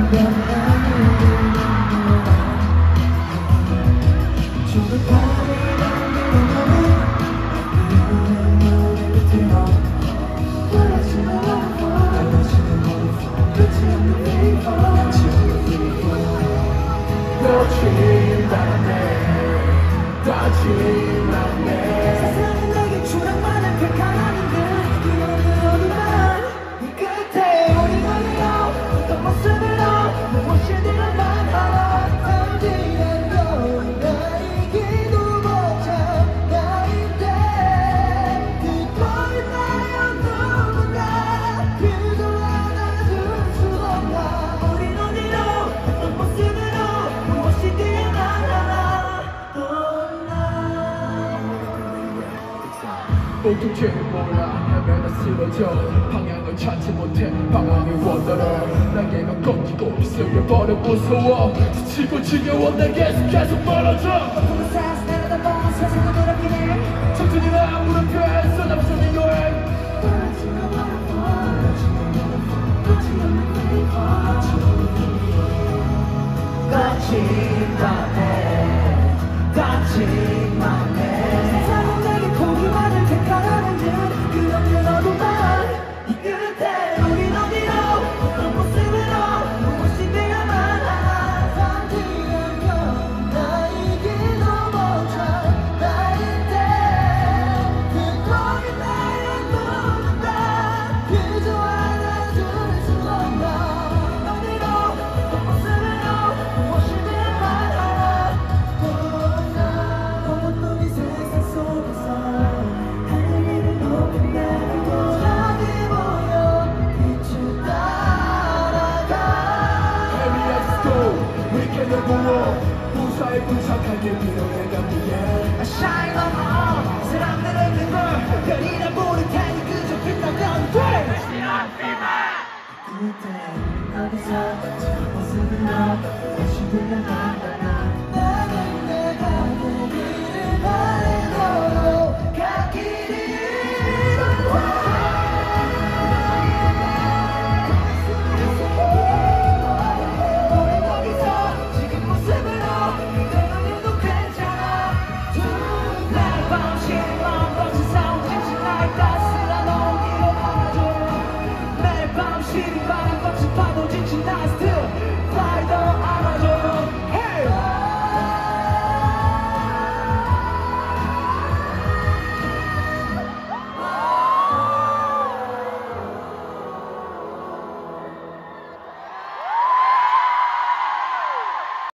세상은 내게 추락만한 벽하는 듯 그런 어둠만 이 끝에 우리 너희로 어떤 모습으로 무엇이든 말하라 당기는 건 나이기도 벅찬 나인데 듣고 있나요 누군가 그저 안아줄 수 없나 우린 어디로 어떤 모습으로 무엇이든 말하라 목적지는 몰라 헤매다 쓰러져 방향을 찾지 못해 방황의 원더러 날개가 꺾이고 휘슬려버려 무서워 지치고 지겨워 난 계속 멀어져 세상 내려다봐 세상은 노랗긴 해 천천히 나 무릎에 쏟아부서진 여행 거칠만 해 거칠만 해 세상은 내게 포기만을 택하는 듯 그런 어둠만 이 끝에 우린 어디로 어떤 모습으로 무엇이 되야만 하나 당기는 건 나이기도 벅찬 나인데 듣고 있나요 누군가 그저 안아줄 수 없나 어디로 어떤 모습으로 무엇이든 말하라 어둠이 세상 속에서 하늘을 높이 날고 저기 모여 빛을 따라가 Baby let's go We can go on 무사히 부착하게 밀어내가 위해 I shine on my own 사람들은 그걸 별이라 부를 테니 그저 빛나면 돼 그때 어디서 저 모습으로 다시 불러가